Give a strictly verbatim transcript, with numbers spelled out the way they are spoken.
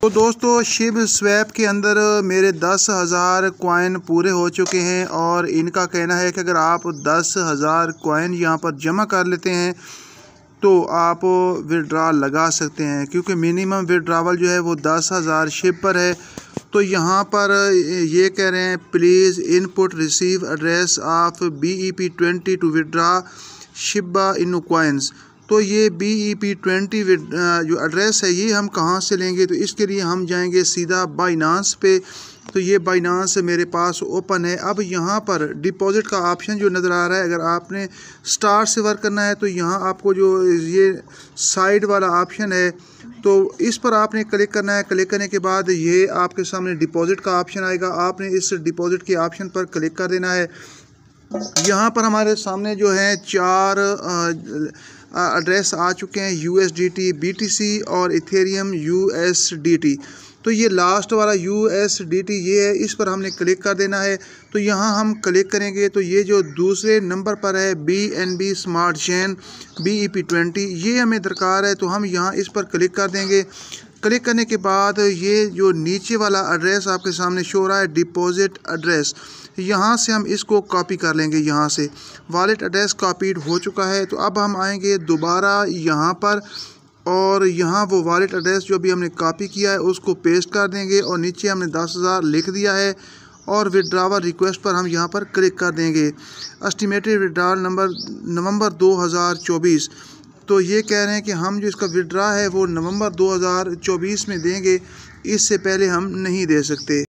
तो दोस्तों शिब स्वैप के अंदर मेरे दस हज़ार कॉइन पूरे हो चुके हैं और इनका कहना है कि अगर आप दस हज़ार कॉइन यहाँ पर जमा कर लेते हैं तो आप विड्रॉल लगा सकते हैं, क्योंकि मिनिमम विड्रावल जो है वो दस हज़ार शिब पर है। तो यहाँ पर ये कह रहे हैं please input receive address of B E P twenty to withdraw Shiba Inu coins. तो ये बी ई पी ट्वेंटी जो एड्रेस है ये हम कहाँ से लेंगे, तो इसके लिए हम जाएंगे सीधा बाइनांस पे। तो ये बाइनांस मेरे पास ओपन है। अब यहाँ पर डिपॉजिट का ऑप्शन जो नज़र आ रहा है, अगर आपने स्टार से वर्क करना है तो यहाँ आपको जो ये साइड वाला ऑप्शन है तो इस पर आपने क्लिक करना है। क्लिक करने के बाद ये आपके सामने डिपॉजिट का ऑप्शन आएगा, आपने इस डिपॉजिट के ऑप्शन पर क्लिक कर देना है। यहाँ पर हमारे सामने जो है चार एड्रेस आ चुके हैं, U S D T, B T C और Ethereum U S D T. तो ये लास्ट वाला यू एस डी टी ये है, इस पर हमने क्लिक कर देना है। तो यहाँ हम क्लिक करेंगे तो ये जो दूसरे नंबर पर है B N B smart chain B E P twenty, ये हमें दरकार है। तो हम यहाँ इस पर क्लिक कर देंगे। क्लिक करने के बाद ये जो नीचे वाला एड्रेस आपके सामने शो हो रहा है डिपॉजिट एड्रेस, यहाँ से हम इसको कॉपी कर लेंगे। यहाँ से वॉलेट एड्रेस कॉपीड हो चुका है। तो अब हम आएंगे दोबारा यहाँ पर और यहाँ वो वॉलेट एड्रेस जो अभी हमने कॉपी किया है उसको पेस्ट कर देंगे और नीचे हमने दस हज़ार लिख दिया है और विड्रावल रिक्वेस्ट पर हम यहाँ पर क्लिक कर देंगे। एस्टिमेटेड विड्रॉल नंबर नवंबर दो हज़ार चौबीस। तो ये कह रहे हैं कि हम जो इसका विड्रा है वो नवंबर दो हज़ार चौबीस में देंगे, इससे पहले हम नहीं दे सकते।